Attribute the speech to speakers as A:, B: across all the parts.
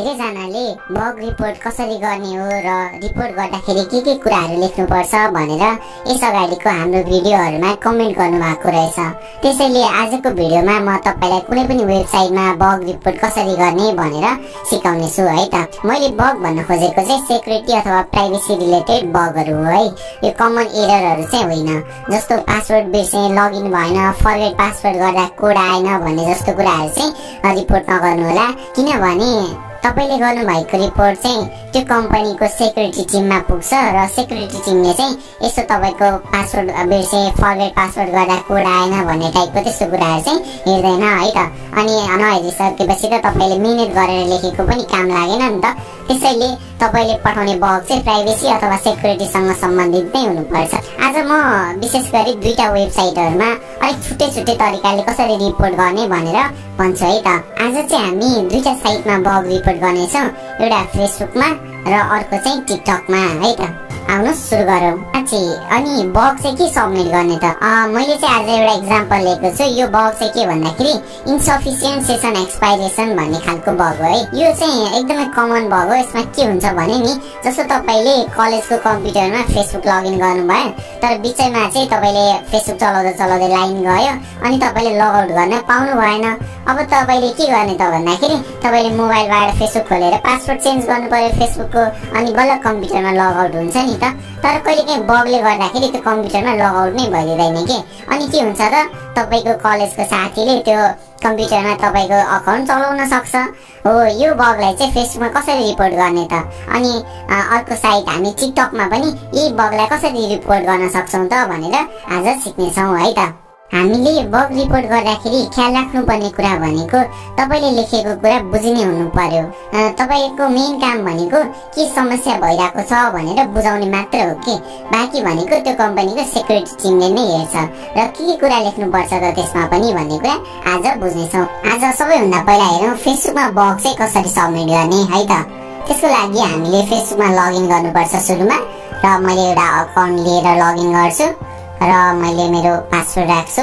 A: धेरैजनाले bug report कसरी गर्ने हो र रिपोर्ट गर्दाखेरि के कुराहरू लेख्नुपर्छ भनेर यस अगाडिको हाम्रो भिडियोहरुमा कमेन्ट गर्नुभएको रहेछ। त्यसैले आजको भिडियोमा म तपाईलाई कुनै पनि वेबसाइटमा बग रिपोर्ट कसरी गर्ने भनेर सिकाउने छु है त। मैले बग भन्न खोजेको चाहिँ सेक्युरिटी अथवा प्राइभेसी रिलेटेड बगहरु हो है। यो कमन एररहरु चाहिँ होइन, जस्तो पासवर्ड बिर्से, लगइन भएन, फरगेट पासवर्ड गर्दा कोड आएन भन्ने जस्तो कुराहरू चाहिँ रिपोर्ट नगर्नु होला। किनभने तपाईले गर्नुभएको रिपोर्ट चाहिँ त्यो कम्पनीको सेक्युरिटी टिममा पुग्छ र सेक्युरिटी टिमले चाहिँ यसो तपाईको पासवर्ड बिर्से, फरगेट पासवर्ड गर्दा कोड आएन भन्ने टाइपको त्यस्तो कुराहरू चाहिँ हेर्दैन है त। अनि नहेरिसकेपछि त तपाईले मिनेट गरेर लेखेको पनि काम लागेन नि त। त्यसैले तपाईले पठाउने बग चाहिँ प्राइभेसी अथवा सेक्युरिटीसँग सम्बन्धित नै हुनुपर्छ। आज म विशेष गरी दुईटा वेबसाइटहरुमा अलिक छुट्टै तरिकाले कसरी रिपोर्ट गर्ने भनेर भन्छु है त। आज चाहिँ हामी दुईटा साइटमा बग रिपोर्ट गर्नेछौं, एउटा फेसबुकमा र अर्को चाहिँ टिकटकमा है त। आउनुहोस् सुरु गरौँ। अनि बग चाहिँ के सबमिट गर्ने त? मैले चाहिँ आज एउटा एक्जाम्पल लिएको छु। यो बग चाहिँ के भन्दाखेरि इन्सफिसिएन्ट सेसन एक्सपाइरेसन भन्ने खालको बग हो है। यो चाहिँ एकदमै कमन बग हो। यसमा के हुन्छ भने नि, जस्तो तपाईले कलेजको कम्प्युटरमा फेसबुक लगइन गर्नुभयो, तर बिचैमा चाहिँ तपाईले फेसबुक चलाउँदै लाइन गयो अनि तपाईले लगआउट गर्न पाउनु भएन। अब तपाईले के गर्ने त भन्दाखेरि तपाईले मोबाइलबाट फेसबुक खोलेर पासवर्ड चेन्ज गर्नु पर्यो फेसबुकको, अनि बल्ल कम्प्युटरमा लगआउट हुन्छ नि त। तर कहिलेकाहीँ बगले गर्दाखेरि त्यो कम्प्युटरमा लगआउट नै भइदिँदैन के। अनि के हुन्छ त, तपाईको कलेजको साथीले त्यो कम्प्युटरमा तपाईको अकाउन्ट चलाउन सक्छ। हो, यो बगलाई चाहिँ फेसबुकमा कसरी रिपोर्ट गर्ने त? अनि अर्को साइट हामी टिकटकमा पनि यही बगलाई कसरी रिपोर्ट गर्न सक्छौं त भनेर आज सिक्ने छौं है त। हामीले बग रिपोर्ट गर्दाखेरि ख्याल राख्नुपर्ने कुरा भनेको तपाईले लेखेको कुरा बुझिने हुनु पर्यो। तपाईको मेन काम भनेको के समस्या भइरहेको छ भनेर बुझाउने मात्र हो के। बाँकी भनेको त्यो कम्पनीको सेक्युरिटी टिमले नै हेर्छ र के कुरा लेख्नुपर्छ त त्यसमा पनि भन्ने कुरा आज बुझ्नेछौँ। आज सबैभन्दा पहिला हेरौँ फेसबुकमा बग चाहिँ कसरी सबमिट गर्ने है त। त्यसको लागि हामीले फेसबुकमा लगइन गर्नुपर्छ सुरुमा, र मैले एउटा अकाउन्ट लिएर लगइन गर्छु र मैले मेरो पासवर्ड राख्छु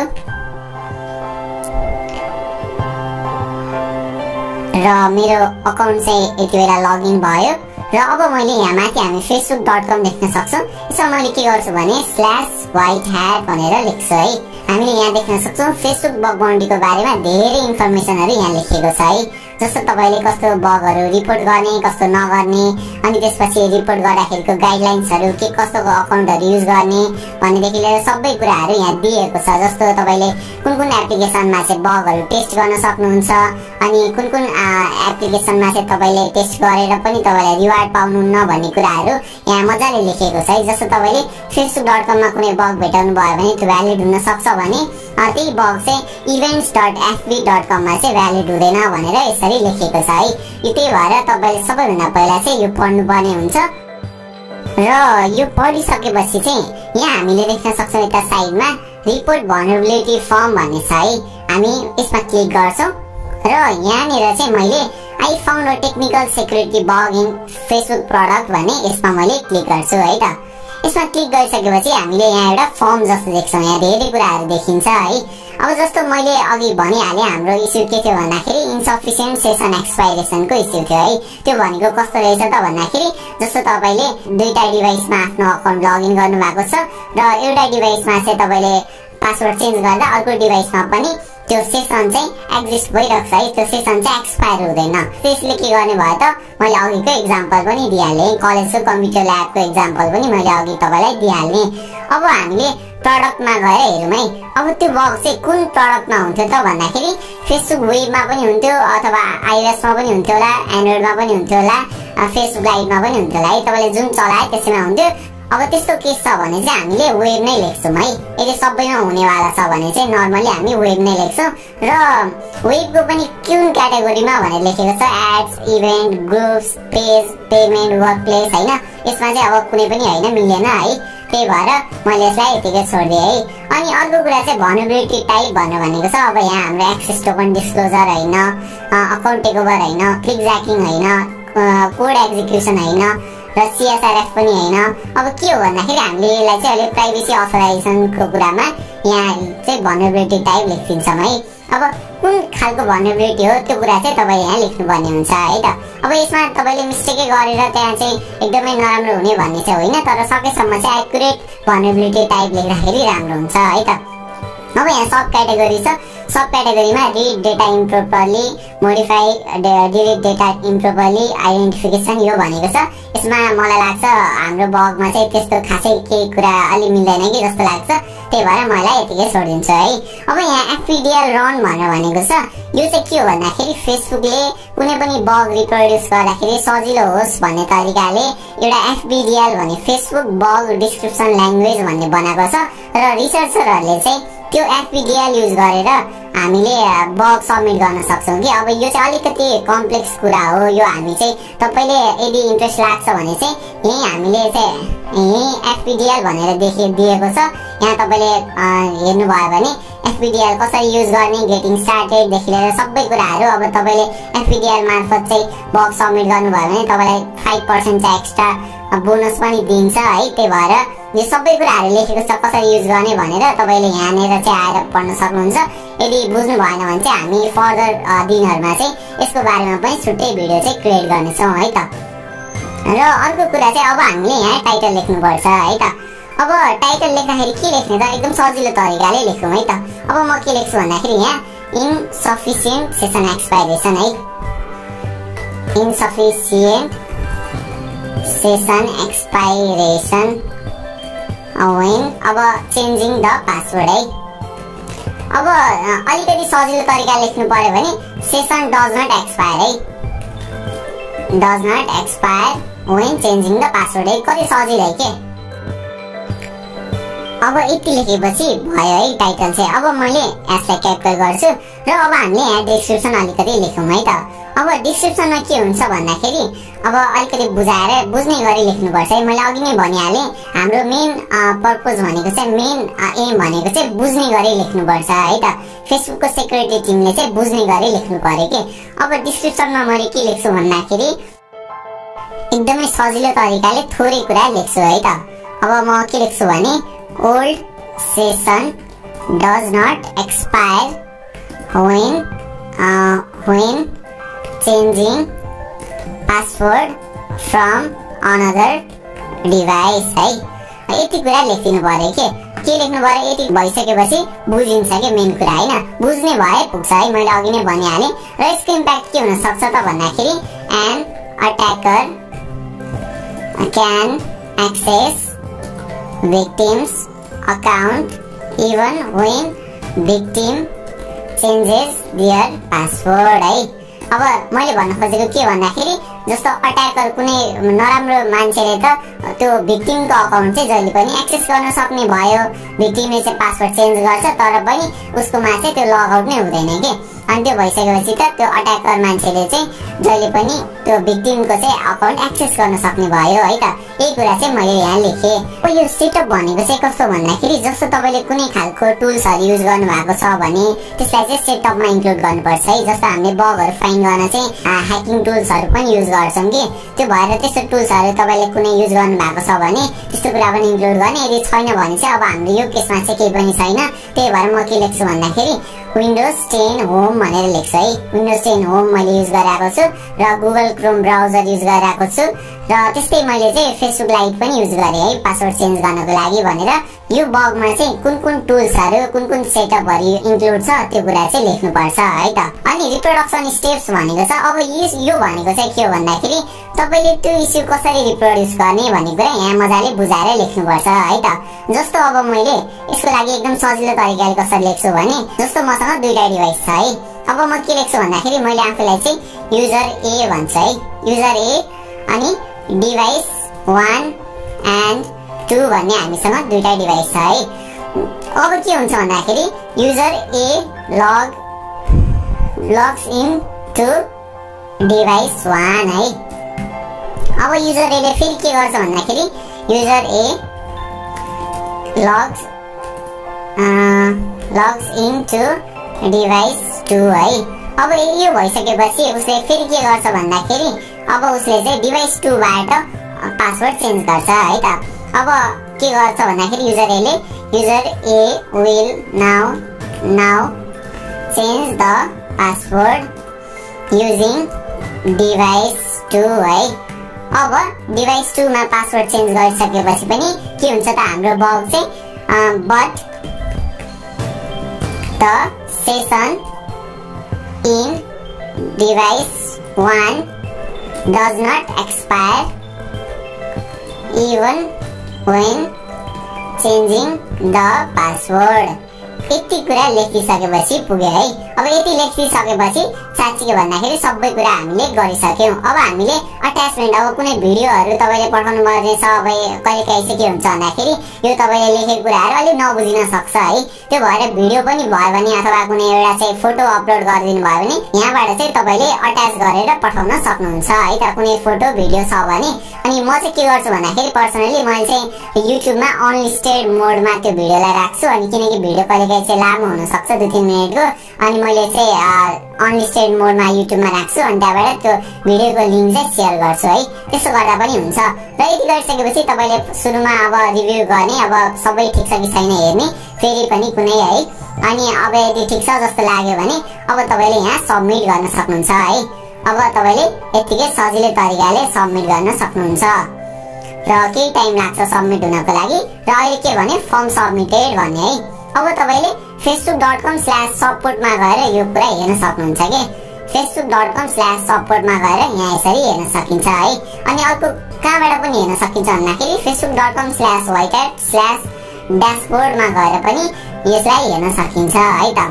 A: र मेरो अकाउन्ट चाहिँ यति बेला लगइन भयो। र अब मैले यहाँ माथि हामी facebook.com देख्न सक्छौं। यसमा मैले के गर्छु भने /whitehat भनेर लेख्छु है। हामीले यहाँ देख्न सक्छौं फेसबुक बग बाउन्ड्रीको बारेमा धेरै इन्फर्मेसनहरु यहाँ लेखिएको छ है। जस्तो तपाईले कस्तो बगहरु रिपोर्ट गर्ने, कस्तो नगर्ने, अनि त्यसपछि रिपोर्ट गर्दाखेरिको गाइडलाइन्सहरु, के कस्तोको अकाउन्टहरु युज गर्ने भन्नेदेखि लिएर सबै कुराहरु यहाँ दिएको छ। जस्तो तपाईले कुन एप्लिकेसनमा चाहिँ बगहरु टेस्ट गर्न सक्नुहुन्छ, अनि कुन एप्लिकेसनमा चाहिँ तपाईले टेस्ट गरेर पनि तपाईलाई रिवार्ड पाउनुहुन्न भन्ने कुराहरु यहाँ मजाले लेखेको छ है। जस्तो तपाईले facebook.com मा कुनै बग भेटाउनु भयो भने त्यो भ्यालिड हुन सक्छ भने त्यही बग चाहिँ events.fb.com मा चाहिँ भ्यालिड हुँदैन भनेर यसरी लेखेको छ है। त्यही भएर तपाईले सबैभन्दा पहिला चाहिँ यो पढ्नुपर्ने हुन्छ। र यो पढिसकेपछि चाहिँ यहाँ हामीले देख्न सक्छौं यता साइडमा रिपोर्ट भल्नरेबिलिटी फर्म भन्ने छ है। हामी यसमा क्लिक गर्छौं र यहाँनिर चाहिँ मैले I found a technical security bug in Facebook product भन्ने यसमा मैले क्लिक गर्छु है त। यसमा क्लिक गरिसकेपछि हामीले यहाँ एउटा फर्म जस्तो देख्छौं। यहाँ धेरै कुराहरु देखिन्छ है। अब जस्तो मैले अघि भनिहाले हाम्रो इस्यु के थियो भन्दाखेरि इन्सफिसिएन्ट सेसन एक्सपाइरेसनको इस्यु थियो है। त्यो भनेको कस्तो रहेछ त भन्दाखेरि जस्तो तपाईले दुईटा डिभाइसमा आफ्नो अकाउन्ट लगइन गर्नु भएको छ र एउटा डिभाइसमा चाहिँ तपाईले पासवर्ड चेन्ज गर्दा अर्को डिभाइसमा पनि त्यो सेसन चाहिँ एक्जिस्ट भइरहेको छ है। त्यो सेसन चाहिँ एक्सपायर हुँदैन। त्यसले के गर्ने भयो त, मैले अघिको एक्जाम्पल पनि दिइहालेँ, कलेजको कम्प्युटर ल्याबको एक्जाम्पल पनि मैले अघि तपाईलाई दिइहालेँ। अब हामीले प्रोडक्टमा गएर हेरौँ है। अब त्यो बग चाहिँ कुन प्रोडक्टमा हुन्थ्यो त भन्दाखेरि फेसबुक वेबमा पनि हुन्थ्यो, अथवा आइओएसमा पनि हुन्थ्यो होला, एन्ड्रोइडमा पनि हुन्थ्यो होला, फेसबुक लाइटमा पनि हुन्थ्यो होला है। तपाईले जुन चलाए त्यसैमा हुन्थ्यो। अब त्यस्तो केस छ भने चाहिँ हामीले वेब नै लेख्छौं है। यदि सबैमा हुनेवाला छ भने चाहिँ नर्मली हामी वेब नै लेख्छौं। र वेबको पनि कुन क्याटेगोरीमा भनेर लेखेको छ ads, events, groups, page, payment, workplace हैन। यसमा चाहिँ अब कुनै पनि हैन, मिलेन है। त्यही भएर मैले यसलाई यतिकै छोड्दिए है। अनि अर्को कुरा चाहिँ भल्नरेबिलिटी टाइप भन्नु भनेको छ। अब यहाँ हाम्रो एक्सेस टोकन डिस्क्लोजर हैन, अकाउन्ट टेकओभर हैन, क्लिक ज्याकिङ हैन, कोड एक्जिक्युसन हैन र CSRF पनि हैन। अब के हो भन्दाखेरि हामीले यसलाई चाहिँ अहिले प्राइभेसी अथराइजेसनको कुरामा यहाँ चाहिँ भल्नरेबिलिटी टाइप लेखिदिन्छौँ है। अब कुन खालको भनरेबिलिटी हो त्यो कुरा चाहिँ तपाईले यहाँ लेख्नुपर्ने हुन्छ है त। अब यसमा तपाईले मिस्टेकै गरेर त्यहाँ चाहिँ एकदमै नराम्रो हुने भन्ने चाहिँ होइन, तर सकेसम्म चाहिँ एक्युरेट भनरेबिलिटी टाइप लेख्दाखेरि राम्रो हुन्छ है त। अब यहाँ सब क्याटेगोरी छ। सब क्याटेगोरीमा read data improperly, modify delete data improperly, identification यो भनेको छ। यसमा मलाई लाग्छ हाम्रो बगमा चाहिँ त्यस्तो खासै केही कुरा अलि मिल्दैन कि जस्तो लाग्छ, त्यही भएर मलाई यतिकै छोडिदिन्छु है। अब यहाँ एफपिडिएल रन भनेर भनेको छ। यो चाहिँ के हो भन्दाखेरि फेसबुकले कुनै पनि बग रिप्रोड्युस गर्दाखेरि सजिलो होस् भन्ने तरिकाले एउटा एफपिडिएल भने फेसबुक बग डिस्क्रिप्सन ल्याङ्ग्वेज भन्ने बनाएको छ र रिसर्चरहरूले चाहिँ त्यो एफपिडिएल युज गरेर हामीले बग सबमिट गर्न सक्छौं कि। अब यो चाहिँ अलिकति कम्प्लेक्स कुरा हो, यो हामी चाहिँ तपाईले यदि इन्ट्रेस्ट लाग्छ भने चाहिँ यही हामीले चाहिँ यही एफपिडिएल भनेर दिएको छ। यहाँ तपाईले हेर्नुभयो भने एफपिडिएल कसरी युज गर्ने, गेटिङ स्टार्टेड देखि लिएर सबै कुराहरू। अब तपाईले एफपिडिएल मार्फत चाहिँ बग सबमिट गर्नुभयो भने तपाईलाई 5% चाहिँ एक्स्ट्रा बोनस पनि दिन्छ है। त्यही भएर यो सबै कुराहरू लेखेको छ कसरी युज गर्ने भनेर, तपाईले यहाँनिर चाहिँ आएर पढ्न सक्नुहुन्छ। यदि बुझ्नु भएन भने चाहिँ हामी फर्दर दिनहरुमा चाहिँ यसको बारेमा पनि छुट्टै भिडियो चाहिँ क्रिएट गर्नेछौँ है त। र अर्को कुरा चाहिँ अब हामीले यहाँ टाइटल लेख्नुपर्छ है त। अब टाइटल लेख्दाखेरि के लेख्ने त एकदम सजिलो तरिकाले लेखौँ है त। अब म के लेख्छु भन्दाखेरि यहाँ इनसफिसिएन्ट सेसन एक्सपाइरेसन है, इनसफिसिएन्ट सेसन एक्सपाइरेसन when अब चेन्जिङ द पासवर्ड है। अब अलिकति सजिलो तरिका लेख्नु पर्यो भने सेसन डज नट एक्सपायर है, does not expire when changing the password है। कति सजिलो है के। अब यति लेखेपछि भयो है टाइटल चाहिँ। अब मैले यसलाई क्याप्चर गर्छु र अब हामीले यहाँ डिस्क्रिप्सन अलिकति लेखौँ है त। अब डिस्क्रिप्सनमा के हुन्छ भन्दाखेरि अब अलिकति बुझाएर बुझ्ने गरी लेख्नुपर्छ है। मैले अघि नै भनिहालेँ हाम्रो मेन पर्पज भनेको चाहिँ मेन एम भनेको चाहिँ बुझ्ने गरी लेख्नुपर्छ है त। फेसबुकको सेक्युरिटी टिमले चाहिँ बुझ्ने गरी लेख्नु पर्यो कि। अब डिस्क्रिप्सनमा मैले के लेख्छु भन्दाखेरि एकदमै सजिलो तरिकाले थोरै कुरा लेख्छु है त। अब म के लेख्छु भने old session does not expire when changing password from another device है। यति कुरा लेखिदिनु पर्यो के लेख्नु पर्यो। यति भइसकेपछि बुझिन्छ कि मेन कुरा हैन, बुझ्ने भए पुग्छ है। मैले अघि नै भनिहालेँ। र यसको इम्प्याक्ट के हुन सक्छ त भन्दाखेरि an attacker can access victim's account even when victim changes their password है। अब मैले भन्न खोजेको के भन्दाखेरि जस्तो अट्याकर कुनै नराम्रो मान्छेले त त्यो भिक्टिमको अकाउन्ट चाहिँ जहिले पनि एक्सेस गर्न सक्ने भयो। भिक्टिमले चाहिँ पासवर्ड चेन्ज गर्छ तर पनि उसकोमा चाहिँ त्यो लगआउट नै हुँदैन के। अनि त्यो भइसकेपछि त त्यो अट्याकर मान्छेले चाहिँ जहिले पनि त्यो भिक्टिमको चाहिँ अकाउन्ट एक्सेस गर्न सक्ने भयो है त। यही कुरा चाहिँ मैले यहाँ लेखेँ। यो सेटअप भनेको चाहिँ कस्तो भन्दाखेरि जस्तो तपाईले कुनै खालको टुल्सहरू युज गर्नु भएको छ भने त्यसलाई चाहिँ सेटअपमा इन्क्लुड गर्नुपर्छ है। जस्तो हामीले बगहरू फाइन्ड गर्न चाहिँ ह्याकिङ टुल्सहरू पनि युज गर्छौँ कि। त्यो भएर त्यस्तो टुल्सहरू तपाईले कुनै युज गर्नु भएको छ भने त्यस्तो कुरा पनि इन्क्लुड गर्ने। यदि छैन भने चाहिँ अब हाम्रो यो केसमा चाहिँ केही पनि छैन। त्यही भएर म के लेख्छु भन्दाखेरि विन्डोज 10 होम भनेर लेख्छु है। विन्डोज 10 होम मैले युज गरिरहेको छु र गुगल क्रोम ब्राउजर युज गरिरहेको छु र त्यस्तै मैले चाहिँ फेसबुक लाइट पनि युज गरेँ है पासवर्ड चेन्ज गर्नको लागि भनेर। यो बगमा चाहिँ कुन टुल्सहरू कुन सेटअपहरू इन्क्लुड छ त्यो कुरा चाहिँ लेख्नुपर्छ है त। अनि रिप्रोडक्सन स्टेप्स भनेको छ। अब यो भनेको चाहिँ के हो भन्दाखेरि तपाईले त्यो इस्यु कसरी रिप्रोड्युस गर्ने भन्ने कुरा यहाँ मजाले बुझाएर लेख्नुपर्छ है त। जस्तो अब मैले यसको लागि एकदम सजिलो तरिकाले कसरी लेख्छु भने जस्तो मसँग दुईटा डिभाइस छ है। अब म के लेख्छु भन्दाखेरि मैले आफूलाई चाहिँ युजर ए भन्छु है, युजर ए अनि डिभाइस 1 and 2 भन्ने हामीसँग दुईटा डिभाइस छ है। अब के हुन्छ भन्दाखेरि user A logs in to device 1 है। अब युजर एले फेरि के गर्छ भन्दाखेरि user A logs in to device 2 है। अब यो भइसकेपछि उसले फेरि के गर्छ भन्दाखेरि अब उसले चाहिँ डिभाइस 2 बाट पासवर्ड चेन्ज गर्छ है त। अब के गर्छ भन्दाखेरि user A will now change the password using device 2 है। अब डिभाइस 2 मा पासवर्ड चेन्ज गरिसकेपछि पनि के हुन्छ त हाम्रो बग चाहिँ but the session in device 1 does not expire even when changing the password। यति कुरा लेखिसकेपछि पुग्यो है। अब यति लेखिसकेपछि साँच्चै के भन्दाखेरि सबै कुरा हामीले गरिसक्यौं। अब हामीले अट्याचमेन्ट अब कुनै भिडियोहरु तपाईले पठाउनु पर्ने छ, अब कहिलेकाहीँ चाहिँ के हुन्छ भन्दाखेरि यो तपाईले लेखेको कुराहरु अलि नबुझिन सक्छ है। त्यो भएर भिडियो पनि भयो भने अथवा कुनै एउटा चाहिँ फोटो अपलोड गरिदिनु भयो भने यहाँबाट चाहिँ तपाईले अट्याच गरेर पठाउन सक्नुहुन्छ है त कुनै फोटो भिडियो छ भने। अनि म चाहिँ के गर्छु भन्दाखेरि पर्सनली मैले चाहिँ युट्युबमा अनलिस्टेड मोडमा त्यो भिडियोलाई राख्छु। अनि किनकि भिडियो कहिलेकाहीँ चाहिँ लामो हुन सक्छ 2-3 मिनेटको, अनि मैले चाहिँ अनलिस्टेड मोडमा युट्युबमा राख्छु। अनि त्यहाँबाट त्यो भिडियोको लिंक चाहिँ शेयर गर्छु है। त्यसो गर्दा पनि हुन्छ। र यति गरिसकेपछि तपाईले सुरुमा अब रिभ्यु गर्ने, अब सबै ठीक छ कि छैन हेर्ने, फेरि पनि कुनै है। अनि अब यदि ठीक छ जस्तो लाग्यो भने अब तपाईले यहाँ सबमिट गर्न सक्नुहुन्छ है। अब तपाईले यतिकै सजिलो तरिकाले सबमिट गर्न सक्नुहुन्छ र केही टाइम लाग्छ सबमिट हुनको लागि। र अहिले के भने फर्म सबमिटेड भन्ने है। अब तपाईले facebook.com/support मा गएर यो कुरा हेर्न सक्नुहुन्छ के। facebook.com/support मा गएर यहाँ यसरी हेर्न सकिन्छ है। अनि अर्को कहाँबाट पनि हेर्न सकिन्छ भन्दाखेरि facebook.com/whitehat/dashboard मा गएर पनि यसलाई हेर्न सकिन्छ है त।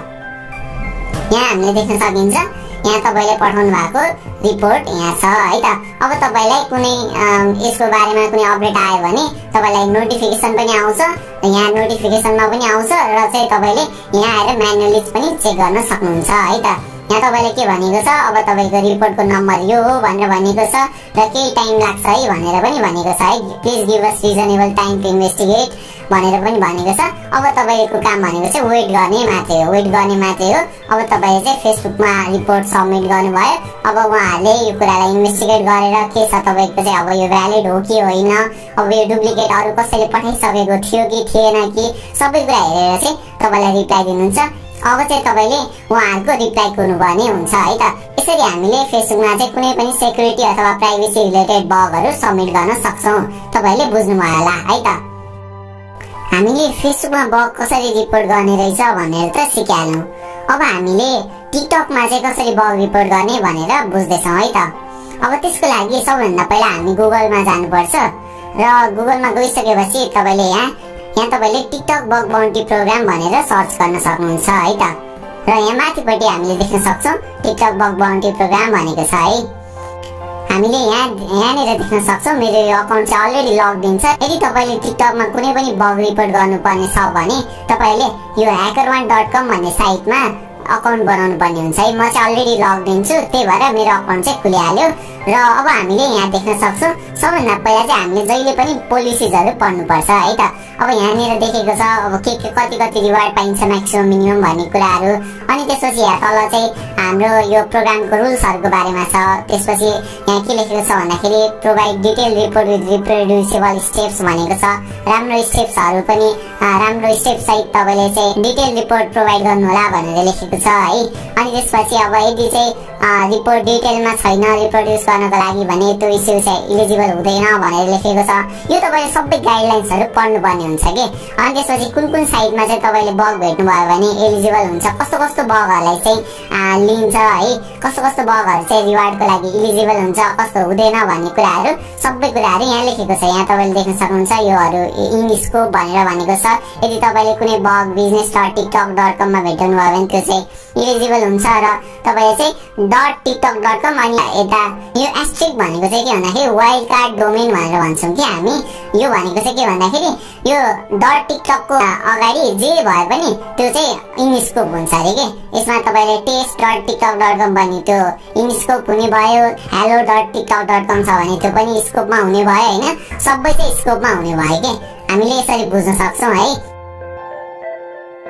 A: यहाँ हामीले देख्न सकिन्छ यहाँ तपाईले पठाउनु भएको रिपोर्ट यहाँ छ है त। अब तपाईलाई कुनै यसको बारेमा कुनै अपडेट आयो भने तपाईलाई नोटिफिकेसन पनि आउँछ, यहाँ नोटिफिकेसनमा पनि आउँछ र चाहिँ तपाईले यहाँ आएर म्यानुअली पनि चेक गर्न सक्नुहुन्छ है त। यहाँ तपाईले के भनेको छ, अब तपाईको रिपोर्टको नम्बर यो हो भनेर भनेको छ र केही टाइम लाग्छ है भनेर पनि भनेको छ है। Please give us reasonable time to investigate भनेर पनि भनेको छ। अब तपाईको काम भनेको चाहिँ वेट गर्ने मात्रै हो, वेट गर्ने मात्रै हो। अब तपाईले चाहिँ फेसबुकमा रिपोर्ट सबमिट गर्नुभयो। अब उहाँहरूले यो कुरालाई इन्भेस्टिगेट गरेर के छ तपाईको चाहिँ अब यो भ्यालिड हो कि होइन, अब यो डुप्लिकेट अरु कसैले पठाइसकेको थियो कि थिएन कि सबै कुरा हेरेर चाहिँ तपाईलाई रिप्लाई दिनुहुन्छ। अब चाहिँ तपाईले उहाँहरुको रिप्लाई गर्नुपर्ने हुन्छ है त। यसरी हामीले फेसबुकमा चाहिँ कुनै पनि सेक्युरिटी अथवा प्राइभेसी रिलेटेड बगहरु सबमिट गर्न सक्छौं। तपाईले बुझ्नुभयो होला है त। हामीले फेसबुकमा बग कसरी रिपोर्ट गर्ने रहेछ भनेर त सिकाल्यौं। अब हामीले टिकटकमा चाहिँ कसरी बग रिपोर्ट गर्ने भनेर बुझ्दैछौं है त। अब त्यसको लागि सबभन्दा पहिला हामी गुगलमा जानुपर्छ र गुगलमा गइसकेपछि तपाईले यहाँ तपाईले टिकटक बग बाउन्टी प्रोग्राम भनेर सर्च गर्न सक्नुहुन्छ है त। र यहाँ माथिपट्टि हामीले देख्न सक्छौं टिकटक बग बाउन्टी प्रोग्राम भनेको छ है। हामीले यहाँनिर देख्न सक्छौं मेरो यो अकाउन्ट चाहिँ अलरेडी लगड इन छ। यदि तपाईले टिकटकमा कुनै पनि बग रिपोर्ट गर्नुपर्ने छ भने तपाईले यो hackerone.com भन्ने साइटमा अकाउन्ट बनाउनु पर्ने हुन्छ है। म चाहिँ अलरेडी लगड इन छु, त्यही भएर मेरो अकाउन्ट चाहिँ खुलिहाल्यो। र अब हामीले यहाँ देख्न सक्छौं सबभन्दा पहिला चाहिँ हामीले जहिले पनि पोलिसीजहरु पढ्नुपर्छ है त। अब यहाँनिर देखेको छ अब के कति रिवार्ड पाइन्छ म्याक्सिमम मिनिमम भन्ने कुराहरु। अनि त्यसपछि यहाँ तल चाहिँ हाम्रो यो प्रोग्रामको रुल्सहरुको बारेमा छ। त्यसपछि यहाँ के लेखेको छ भन्दाखेरि provide detail report with reproducible steps भनेको छ। राम्रो स्टेप्सहरु पनि राम्रो स्टेप सहित तपाईले चाहिँ डिटेल रिपोर्ट प्रोवाइड गर्नु होला भनेर लेखेको छ है। अनि त्यसपछि अब यदि चाहिँ रिपोर्ट डिटेलमा छैन रिप्रोड्युस गर्नको लागि भने त्यो इस्यु चाहिँ इलिजिबल हुँदैन भनेर लेखेको छ। यो तपाईले सबै गाइडलाइन्सहरु पढ्नु पर्ने हुन्छ के। अनि त्यसपछि कुन साइटमा चाहिँ तपाईले बग भेट्नु भयो भने एलिजिबल हुन्छ, कस्तो बगहरुलाई चाहिँ लिन्छ है, कस्तो बगहरु चाहिँ रिवार्डको लागि इलिजिबल हुन्छ, कस्तो हुँदैन भन्ने कुराहरु सबै कुराहरु यहाँ लेखेको छ। यहाँ तपाईले देख्न सक्नुहुन्छ योहरु इन स्कोप भनेर भनेको छ। यदि तपाईले कुनै बग business.tiktok.com मा भेट्नु भयो भने त्यो चाहिँ इलिजिबल हुन्छ र तपाईले चाहिँ .tiktok.com अनि यता यो एस्ट्रिक भनेको चाहिँ के भन्दाखेरि वाइल्ड कार्ड डोमेन भनेर भन्छौं कि हामी। यो भनेको चाहिँ के भन्दाखेरि यो .tiktok को अगाडि जे भए पनि त्यो चाहिँ इन स्कोप हुन्छ अरे के। यसमा तपाईले test.tiktok.com भन्ने त्यो इन स्कोप हुने भयो, hello.tiktok.com छ भने त्यो पनि स्कोपमा हुने भयो हैन, सबै चाहिँ स्कोपमा हुने भयो के। हामीले यसरी बुझ्न सक्छौं है।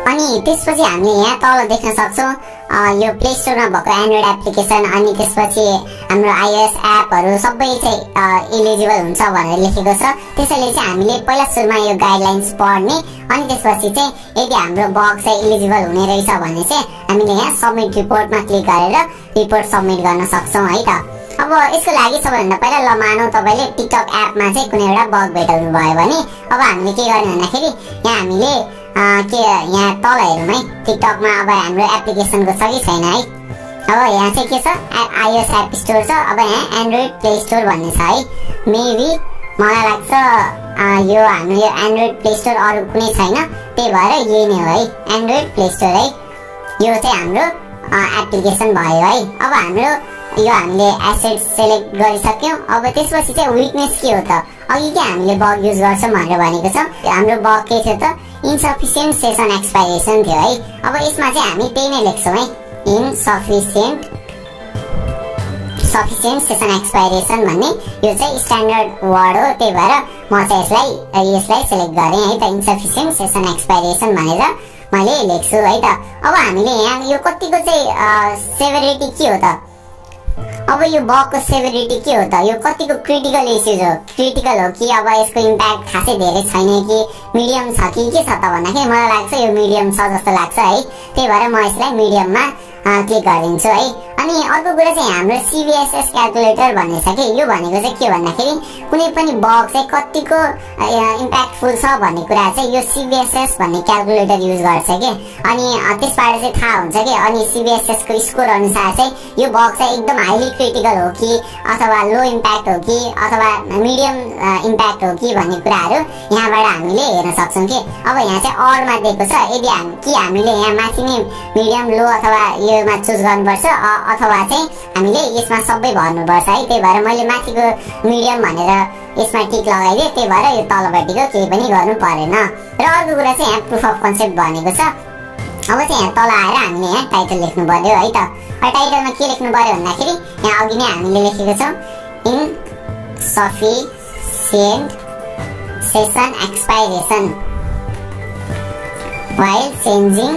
A: अनि त्यसपछि हामीले यहाँ तल देख्न सक्छौँ यो प्ले स्टोरमा भएको एन्ड्रोइड एप्लिकेसन अनि त्यसपछि हाम्रो iOS एपहरू सबै चाहिँ एलिजिबल हुन्छ भनेर लेखेको छ। त्यसैले चाहिँ हामीले पहिला सुरुमा यो गाइडलाइन्स पढ्ने अनि त्यसपछि चाहिँ यदि हाम्रो बग चाहिँ एलिजिबल हुने रहेछ भने चाहिँ हामीले यहाँ सबमिट रिपोर्टमा क्लिक गरेर रिपोर्ट सबमिट गर्न सक्छौँ है त। अब यसको लागि सबैभन्दा पहिला ल मानौँ तपाईँले टिकटक एपमा चाहिँ कुनै एउटा बग भेटाउनु भयो भने अब हामीले के गर्ने भन्दाखेरि यहाँ हामीले यहाँ तल हेरौँ है टिकटकमा अब हाम्रो एप्लिकेसनको छ कि छैन है। अब यहाँ चाहिँ के छ iOS एप स्टोर छ, अब यहाँ एन्ड्रोइड प्ले स्टोर भन्ने छ है। मेबी मलाई लाग्छ यो हाम्रो यो एन्ड्रोइड प्ले स्टोर अरू कुनै छैन, त्यही भएर यही नै हो है एन्ड्रोइड प्ले स्टोर है। यो चाहिँ हाम्रो एप्लिकेसन भयो है। अब हाम्रो यो हामीले एसेट सेलेक्ट गरिसक्यौँ। अब त्यसपछि चाहिँ विकनेस के हो त, अघि के हामीले बग युज गर्छौँ भनेर भनेको छ। हाम्रो बग के थियो त, इन्सफिसियन्ट सेसन एक्सपाइरेसन थियो है। अब यसमा चाहिँ हामी त्यही नै लेख्छौँ है, इनसफिसियन्ट सेसन एक्सपाइरेसन भन्ने यो चाहिँ स्ट्यान्डर्ड वर्ड हो, त्यही भएर म चाहिँ यसलाई सेलेक्ट गरेँ है त। इन्सफिसियन्ट सेसन एक्सपाइरेसन भनेर मैले लेख्छु है त। अब हामीले यहाँ यो कतिको चाहिँ सेभरिटी के हो त, अब यो बगको सेभरिटी के हो त, यो कतिको क्रिटिकल इस्युज हो, क्रिटिकल हो कि अब यसको इम्प्याक्ट खासै धेरै छैन कि मिडियम छ कि के छ त भन्दाखेरि मलाई लाग्छ यो मिडियम छ जस्तो लाग्छ है। त्यही भएर म यसलाई मिडियममा क्लिक गरिदिन्छु है। अनि अर्को कुरा चाहिँ हाम्रो CVSS क्याल्कुलेटर भन्ने छ कि यो भनेको चाहिँ के भन्दाखेरि कुनै पनि बग चाहिँ कतिको इम्प्याक्टफुल छ भन्ने कुरा चाहिँ यो CVSS भन्ने क्याल्कुलेटर युज गर्छ कि, अनि त्यसबाट चाहिँ थाहा हुन्छ कि अनि CVSS को स्कोर अनुसार चाहिँ यो बग चाहिँ एकदम हाइली क्रिटिकल हो कि अथवा लो इम्प्याक्ट हो कि अथवा मिडियम इम्प्याक्ट हो कि भन्ने कुराहरू यहाँबाट हामीले हेर्न सक्छौँ कि। अब यहाँ चाहिँ अरमा दिएको छ, यदि हामीले यहाँ माथि नै मिडियम लो अथवा योमा चुज गर्नुपर्छ अथवा चाहिँ हामीले यसमा सबै भर्नुपर्छ है। त्यही भएर मैले माथिको मिडियम भनेर यसमा टिक लगाइदिएँ, त्यही भएर यो तलपट्टिको केही पनि गर्नु परेन। र अर्को कुरा चाहिँ यहाँ प्रुफ अफ कन्सेप्ट भनेको छ। अब चाहिँ यहाँ तल आएर हामीले यहाँ टाइटल लेख्नु पर्यो है त। टाइटलमा के लेख्नु पर्यो भन्दाखेरि यहाँ अघि नै हामीले लेखेको छौँ insufficient session expiration while changing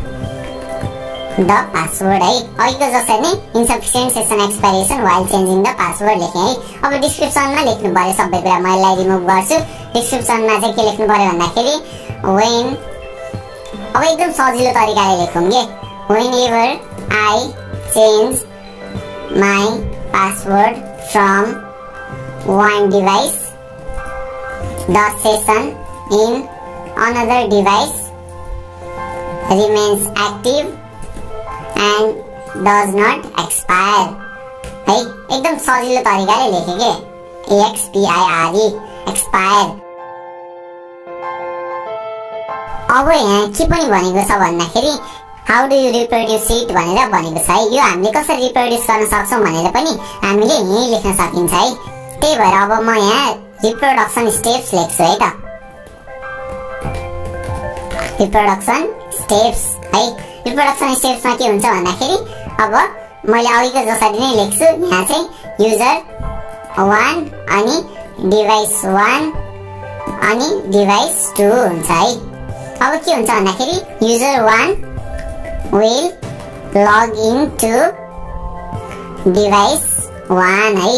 A: the password है। अघिको जसरी नै insufficient session expiration while changing the password लेखेँ है। अब डिस्क्रिप्सनमा लेख्नु पर्यो सबै कुरा, म यसलाई रिमुभ गर्छु। डिस्क्रिप्सनमा चाहिँ के लेख्नु पर्यो भन्दाखेरि वेन, अब एकदम सजिलो तरिकाले लेखौँ कि whenever I change my password from one device the session in another device remains active and does not expire है। एकदम सजिलो तरिकाले लेखेँ के EXPIRE expire। अब यहाँ के पनि भनेको छ भन्दाखेरि how do you reproduce it भनेर भनेको छ है। यो हामीले कसरी रिप्रोड्युस गर्न सक्छौँ भनेर पनि हामीले यहीँ लेख्न सकिन्छ है। त्यही भएर अब म यहाँ रिप्रोडक्सन स्टेप्स लेख्छु है त। रिप्रोडक्सन स्टेप्स है। रिप्रोडक्सन स्टेप्समा के हुन्छ भन्दाखेरि अब मैले अघिको जसरी नै लेख्छु, यहाँ चाहिँ युजर 1 अनि डिभाइस 1 अनि डिभाइस 2 हुन्छ है। अब के हुन्छ भन्दाखेरि user 1 will log in to device 1 है।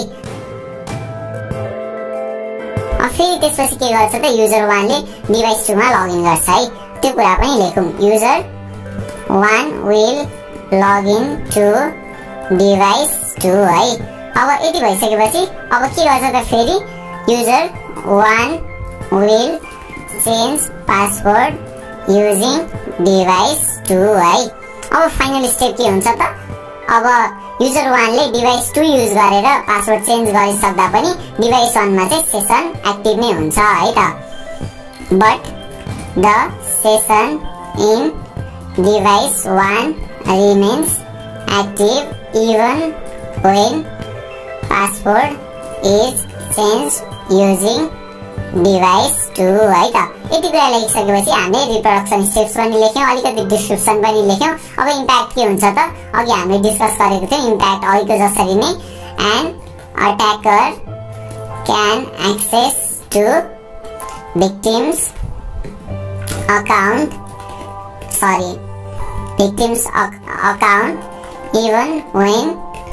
A: फेरि त्यसपछि के गर्छ त युजर 1 ले डिभाइस 2 मा लगइन गर्छ है। त्यो कुरा पनि लेखौँ, user 1 will log in to device 2 है। अब यति भइसकेपछि अब के गर्छ त फेरि user 1 will change password using device 2 है। अब फाइनल स्टेप के हुन्छ त, अब युजर 1 ले डिभाइस 2 युज गरेर पासवर्ड चेन्ज गरिसक्दा पनि डिभाइस 1 मा चाहिँ सेसन एक्टिभ नै हुन्छ है त। But the session in device 1 remains active even when password is changed using device 2 है त। यति कुरा लेखिसकेपछि हामीले रिप्रोडक्सन स्टेप्स पनि लेख्यौँ, अलिकति डिस्क्रिप्सन पनि लेख्यौँ। अब इम्प्याक्ट के हुन्छ त, अघि हामीले डिस्कस गरेको थियौँ इम्प्याक्ट अघिको जसरी नै an attacker can access to victims account victim's account even when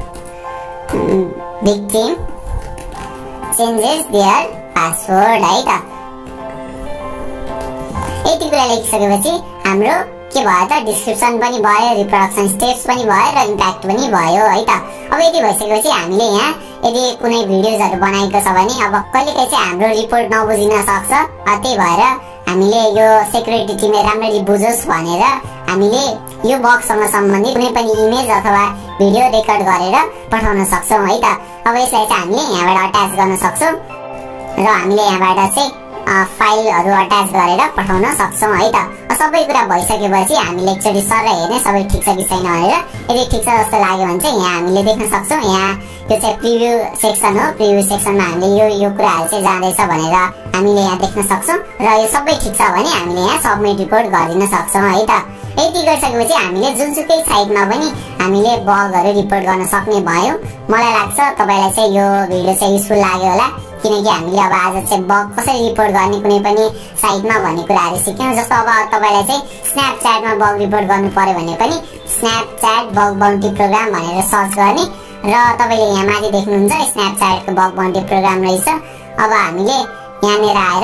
A: victim changes their password है त। यति कुरा लेखिसकेपछि हाम्रो के भयो त डिस्क्रिप्सन पनि भयो, रिप्रोडक्सन स्टेप्स पनि भयो र इम्प्याक्ट पनि भयो है त। अब यति भइसकेपछि हामीले यहाँ यदि कुनै भिडियोजहरु बनाएको छ भने अब कहिलेकाहीँ चाहिँ हाम्रो रिपोर्ट नबुझिन सक्छ, त्यही भएर हामीले यो सेक्युरिटी टिमले राम्ररी बुझोस् भनेर हामीले यो बगसँग सम्बन्धित कुनै पनि इमेज अथवा भिडियो रेकर्ड गरेर पठाउन सक्छौं है त। अब यसलाई चाहिँ हामीले यहाँबाट अट्याच गर्न सक्छौं र हामीले यहाँबाट चाहिँ फाइलहरु अट्याच गरेर पठाउन सक्छौं है त। सबै कुरा भइसकेपछि हामीले एकचोटी सर हेर्ने सबै ठीक छ कि छैन भनेर, यदि ठीक छ जस्तो लाग्यो भने चाहिँ यहाँ हामीले देख्न सक्छौं। यहाँ यो चाहिँ प्रिभ्यू सेक्सन हो, प्रिभ्यू सेक्सनमा हामीले यो कुराहरु चाहिँ जाँदैछ भनेर हामीले यहाँ देख्न सक्छौं र यो सबै ठीक छ भने हामीले यहाँ सबमिट रिपोर्ट गरिदिन सक्छौं है त। यति गरिसकेपछि हामीले जुनसुकै साइटमा पनि हामीले बगहरु रिपोर्ट गर्न सक्ने भयौं। मलाई लाग्छ तपाईलाई चाहिँ यो भिडियो चाहिँ युजफुल लाग्यो होला, किनकि हामीले अब आज चाहिँ बग कसरी रिपोर्ट गर्ने कुनै पनि साइटमा भन्ने कुराहरु सिक्यौं। जस्तो अब तपाईलाई चाहिँ स्न्यापच्याटमा बग रिपोर्ट गर्नु पर्यो भने पनि स्न्यापच्याट बग बाउन्टी प्रोग्राम भनेर सर्च गर्ने र तपाईले यहाँ माथि देख्नुहुन्छ स्न्यापच्याटको बग बाउन्टी प्रोग्राम रहेछ। अब हामीले यहाँनेर आएर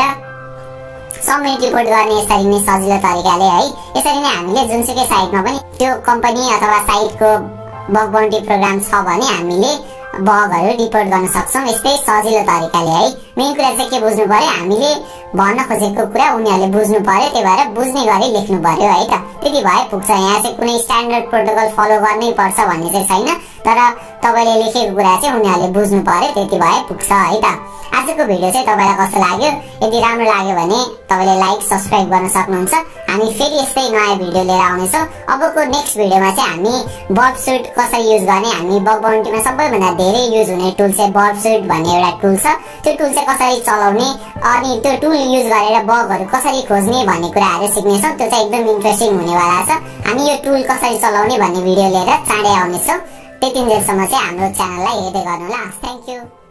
A: सबमिट रिपोर्ट गर्ने यसरी नै सजिलो तरिकाले है। यसरी नै हामीले जुनसुकै साइटमा पनि त्यो कम्पनी अथवा साइटको बग बाउन्टी प्रोग्राम छ भने हामीले बगहरु रिपोर्ट गर्न सक्छौं यस्तै सजिलो तरिकाले है। मेन कुरा चाहिँ के बुझ्नु पर्यो, हामीले भन्न खोजेको कुरा उनीहरुले बुझ्नु पर्यो, त्यही भएर बुझ्ने गरी लेख्नु पर्यो है त। त्यति भए पुग्छ। यहाँ चाहिँ कुनै स्ट्यान्डर्ड प्रोटोकल फलो गर्नै पर्छ भन्ने चाहिँ छैन, तर तपाईले लेखेको कुरा चाहिँ उनीहरुले बुझ्नु पर्यो, त्यति भए पुग्छ है त। आजको भिडियो चाहिँ तपाईलाई कस्तो लाग्यो? यदि राम्रो लाग्यो भने तपाईले लाइक सब्स्क्राइब गर्न सक्नुहुन्छ। हामी फेरि यस्तै नयाँ भिडियो लिएर आउनेछौं। अबको नेक्स्ट भिडियोमा चाहिँ हामी बर्बसुट कसरी युज गर्ने, हामी बग बाउन्टीमा सबैभन्दा धेरै युज हुने टुल चाहिँ बर्बसुट भन्ने एउटा टुल छ, त्यो टुल चाहिँ कसरी चलाउने अनि त्यो टुल युज गरेर बगहरु कसरी खोज्ने भन्ने कुराहरु सिक्नेछौं। त्यो चाहिँ एकदम इन्ट्रेस्टिङ हुनेवाला छ। हामी यो टुल कसरी चलाउने भन्ने भिडियो लिएर चाँडै आउनेछौं। त्यतिन्जेलसम्म चाहिँ हाम्रो च्यानललाई हेर्दै गर्नु होला। Thank you.